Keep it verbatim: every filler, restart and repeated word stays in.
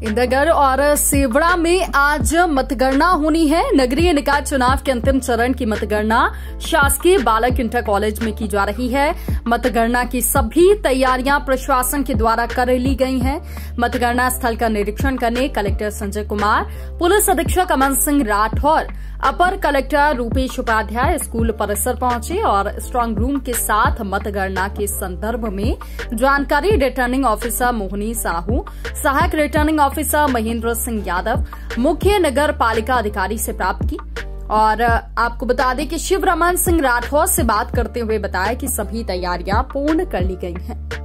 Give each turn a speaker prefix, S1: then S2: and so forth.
S1: इंद्रगढ़ और सेवड़ा में आज मतगणना होनी है। नगरीय निकाय चुनाव के अंतिम चरण की मतगणना शासकीय बालक इंटर कॉलेज में की जा रही है। मतगणना की सभी तैयारियां प्रशासन के द्वारा कर ली गई हैं। मतगणना स्थल का निरीक्षण करने कलेक्टर संजय कुमार, पुलिस अधीक्षक अमन सिंह राठौर, अपर कलेक्टर रूपेश उपाध्याय स्कूल परिसर पहुंचे और स्ट्रांग रूम के साथ मतगणना के संदर्भ में जानकारी रिटर्निंग ऑफिसर मोहनी साहू, सहायक रिटर्निंग ऑफिसर महेंद्र सिंह यादव, मुख्य नगर पालिका अधिकारी से प्राप्त की। और आपको बता दें कि शिवरमन सिंह राठौर से बात करते हुए बताया कि सभी तैयारियां पूर्ण कर ली गई हैं।